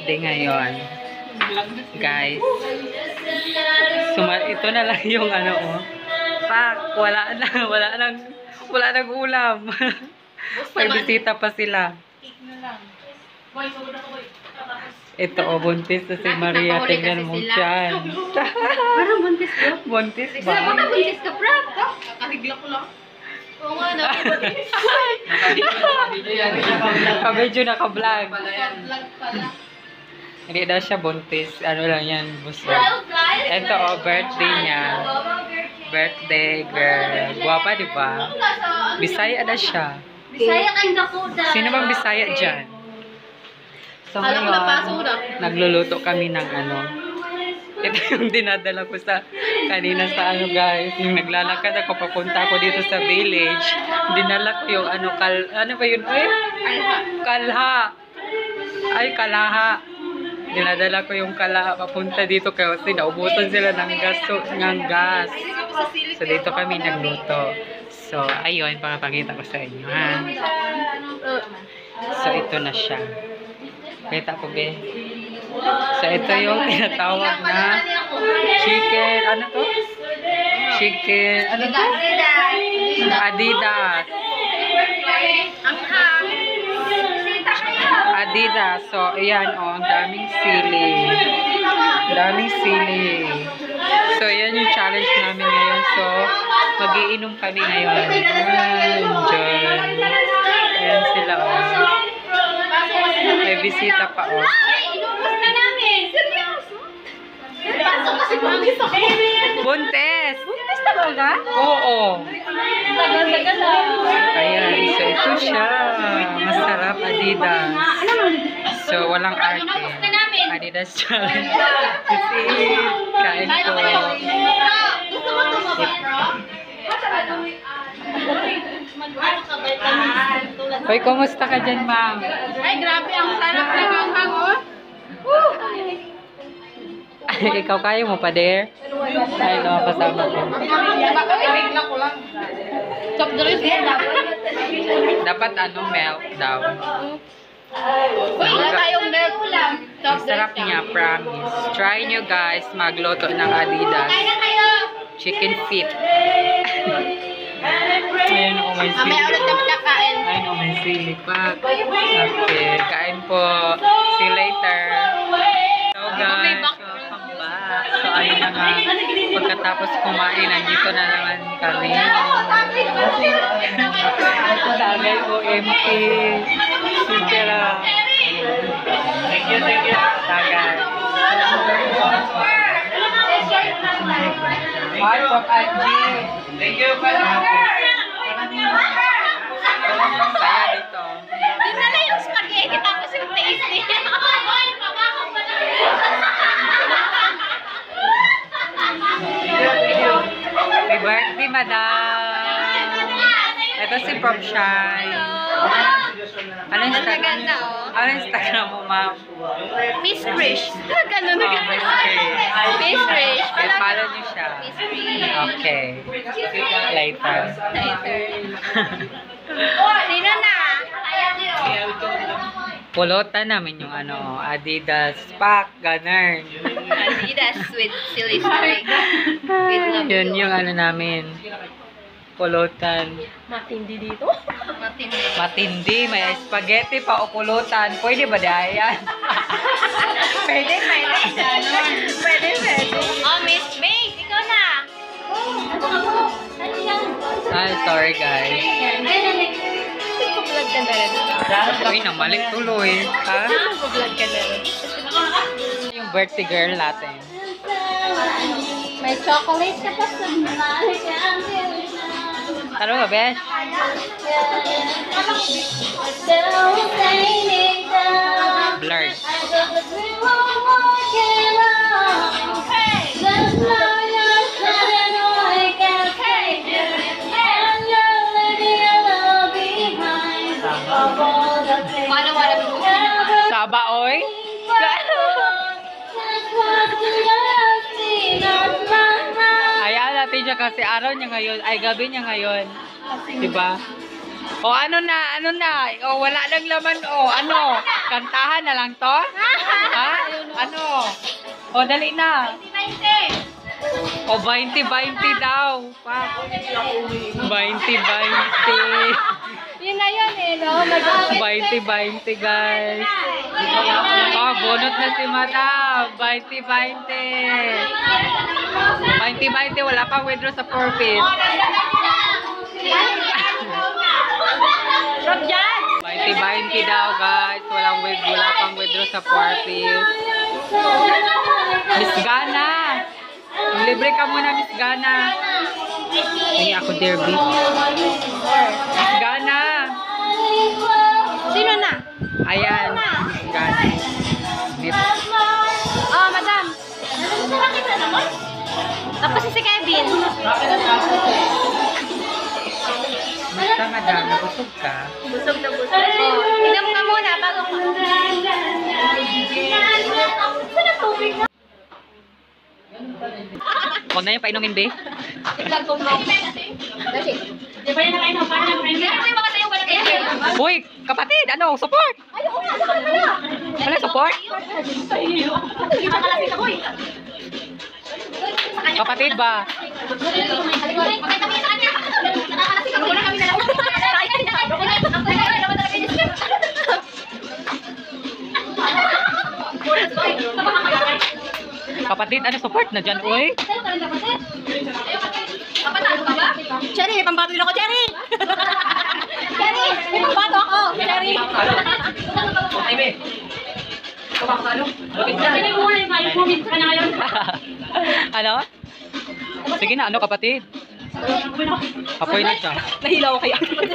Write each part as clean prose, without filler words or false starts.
birthday ngayon. Guys. Ito na lang yung ano, oh. Pak, wala nang ulam. May bisita pa sila. Ito, oh, buntis na si Maria. Tingnan mo dyan. Parang buntis ko. Buntis ba? Isa mo na buntis ka, Prab. Kakahigla ko lang. Oo nga, nakabuntis. Kabidyo naka-vlog. Vlog pala. Hindi daw siya buntis. Ano lang yan, buso. Ito, oh, birthday niya. Birthday girl. Guwapa, di ba? Bisaya na siya. Bisaya kang Dakoda. Sino bang Bisaya dyan? So ngayon, nagluluto kami ng ano. Ito yung dinadala ko sa kanina sa ano guys. Yung naglalakad ako, papunta ako dito sa village. Dinala ko yung ano, ano ba yun? Ay, kalha. Ay, kalaha. Dinadala ko yung kalaha papunta dito kasi naubusan sila ng gas. So dito kami nagluto. So ayun, papakita ko sa inyo ha. So ito na siya. Kita ko be. So ito yung tinatawag na chicken, ano to? Chicken, ano to? Adidas. Adidas. So ayan oh, ang daming sili. Daming sili. So ayan yung challenge namin ngayon. So mag-iinom kami ngayon. Ayan, ayan sila oh. May bisita pa oh. Ay, inubos na namin. Seryoso? Pasok kasi buntis ako. Buntis! Buntis talaga? Oo. Tagal-tagal lang. Ayan, so ito siya. Masarap, Adidas. So, walang arte. Adidas challenge. Kasi, kain ko. Gusto mo Hoy, kumusta ka dyan, ma'am? Ay, grabe. Ang sarap ng hanghang, oh. Ikaw kaya mo pa, der? Ay, no, kasama ko. Bigla ko lang. Top dress yan, Dapat ano, milk daw. Uy, wala tayong milk ulam. Ang sarap niya, promise. Try nyo guys, magluto ng Adidas. Kain na kayo. Chicken feet. Ayan o, may sili. Mamaya ulit kami kakain. Ayan o, may sili pa. Okay, kain po. See you later. So guys, welcome back. So ayun na nga, pagkatapos kumain, nandito na naman kami. Tagay po, empty. Super. Thank you. Tagay. Hi, Pop Angie. Thank you, saya dito. Dinala yung spaghetti tapos yung taste niya. Happy birthday, madam. Ito si Prof. Shine. Ano Instagram mo, ma'am? Miss Krish. Ganun na Oh, Miss Krish. Miss Krish. Follow niyo siya. Miss Krish. Okay. Later. Sino na? Pulutan namin yung ano, Adidas pack, ganun. Adidas with silly string. With love. Yun yung ano namin. Pulutan. Matindi dito? Matindi. Matindi, may spaghetti pa o pulutan. Pwede ba dayan? Pwede. Oh, Miss May, ikaw na. Ay, sorry guys. Vlog ka na rin. Uy, namalik tuloy. Ha? Vlog ka na rin. Yung birthday girl natin. May chocolate ka pa sa Ano ba, Besh? Blurred. Saba, oy? Hayaan natin siya kasi araw niya ngayon, ay gabi niya ngayon. Diba? O ano na, ano na? O wala lang laman o ano? Kantahan na lang to? Ha? Ano? O dali na. 20. O 20-20 daw. Pa. 20-20. Yun na yun eh, no? 20-20 guys. Oh, bunot na si Madam. 20-20. 20-20, wala pang withdraw sa forfeit. Drop dyan! 20-20 daw guys. Wala pang withdraw sa forfeit. Miss Gana. Libre ka muna, Miss Gana. Hindi ako derby. Miss Gana. Sino na? Ayan. Miss Gana. Oh, madam. Tapos si Kevin. Basta madam, busog ka. Busog na busog. Oh, inom ka muna bago ka. Huwag na yung painumin, be. Uy, kapatid, ano? Support! Wala support? Kapatid ba? Kapatid, ano support na dyan, uy? Cherry, may pambato din ako, Cherry! Cherry, may pambato ako, Cherry! Ano? Sige na, ano kapatid? Apoy na siya. Nahilaw kaya.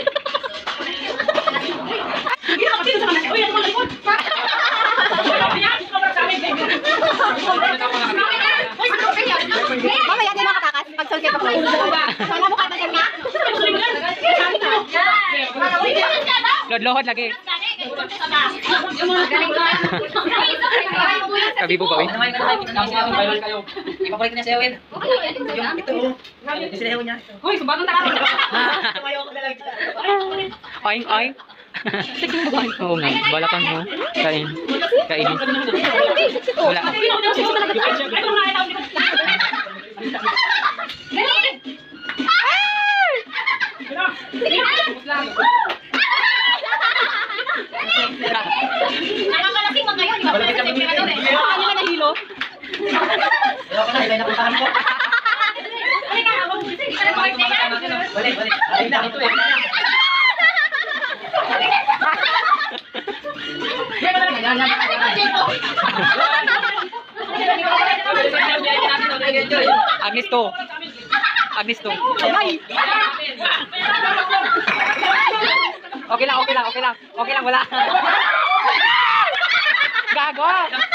Mamaya din makatakas pag sulkit ako. Sana mukha na ganyan. Lodlohod lagi. Sabi po ba, uy? Ipapalik ko niya sa Ewin. Yung ito. Yung sinayaw niya. Uy, subatong takas. Tumayo ko na lang. Oing, oing. Oo nga, balakan mo. Kain. Kainin. Wala. Nakakalasing mga ngayon, di ba? Sa temperador eh. Ano ba nahilo? Ayaw ko na, ibay na puntahan ko. Balik. Ay na, ito eh. Agnes to. Agnes to. Okay lang, okay lang, okay lang. Okay lang, wala. Gago.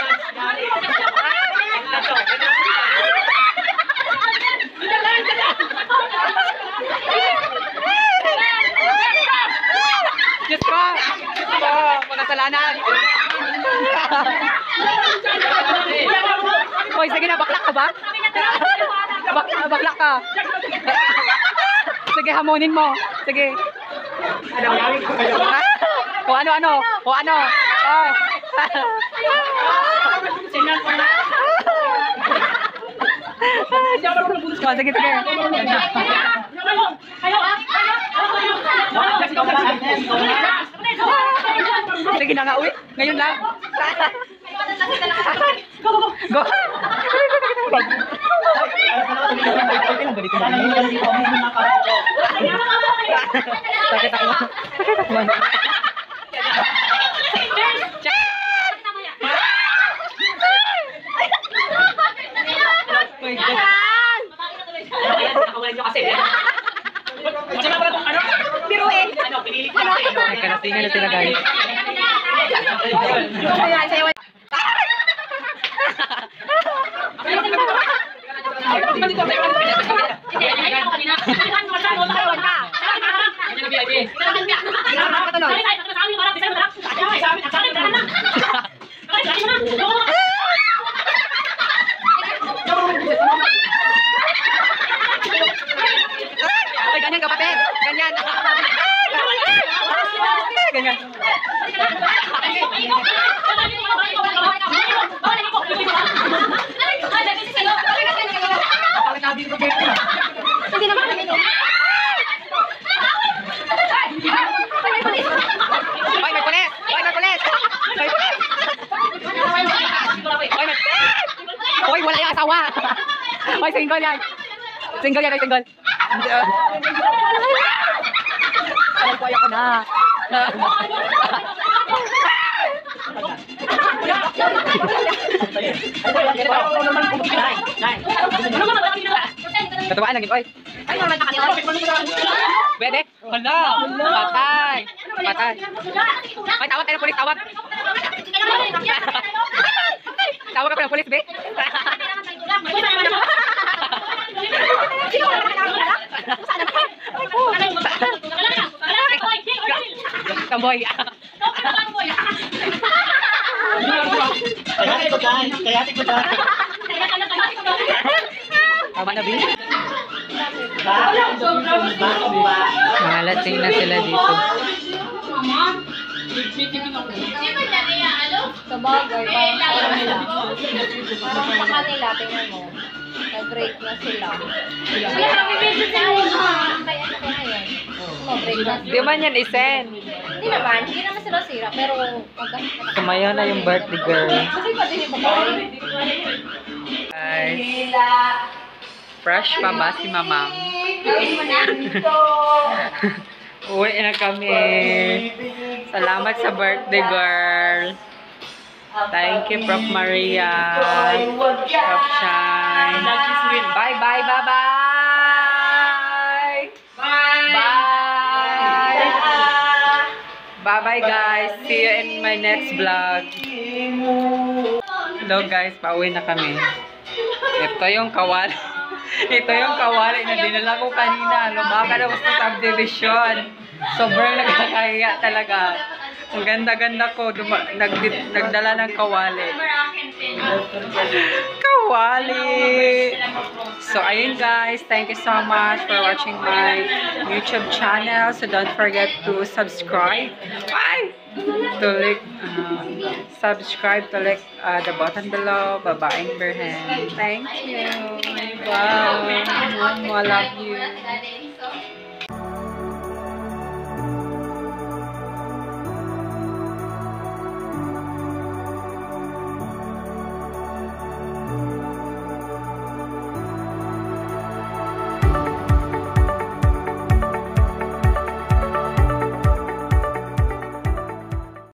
Diyos ko. Diyos ko. Magkasalanan. Hoy, sige na, baklak ka ba? Baklak ka. Sige, hamunin mo. Sige. O ano. O ano. Oh. Oh, sige. Sige na nga, uwi. Ngayon lang. Go. Sakit ako. Biruin. Nagkaratingan na sila, guys. Ay, ganyan kapatid. Ganyan. Dalawa. Ay, single yan. Single yan, ay single. Ay, kuya ko na. Katuwaan lang yun, oy. Bebe. Hala. Patay. Patay. Ay, tawag kayo ng pulis, tawag. Tawag ka ng pulis, be. Kamboy. Kaya ko dyan. Tama na, be. Mga lasing na sila dito. Sa bagay, parang sa kanila, tingnan mo. Nag-break na sila. Kaya nag-break na sila. Di man yan isen. Hindi naman sila sira, pero Tumayo na yung birthday girl. kasi pa din yung babae. Guys, fresh pa ba si mamang? Uwi na kami. Salamat sa birthday girl. Thank you, Prof. Maria. Prof. Shine. Bye, bye, bye, bye. Bye. Bye, bye, guys. See you in my next vlog. Hello, guys. Pauwi na kami. Ito yung kawali. Ito yung kawali na dinala ko kanina. Lumaka na sa subdivision. Sobrang nagkakahiya talaga. Ang ganda-ganda ko. Nagdala ng kawali. Kawali! So, ayun guys. Thank you so much for watching my YouTube channel. So, don't forget to subscribe. Bye! Subscribe to like the button below. Babaeng Berhen. Thank you. Bye. I love you.